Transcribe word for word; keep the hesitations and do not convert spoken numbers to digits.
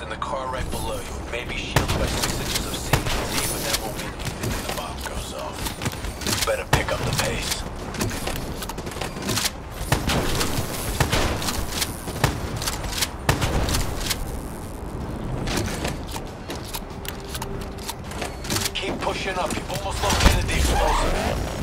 in the car right below you. Maybe shielded by six inches of C T T, but that won't mean anything when the bomb goes off. Better pick up the pace. Keep pushing up. You've almost located the explosive.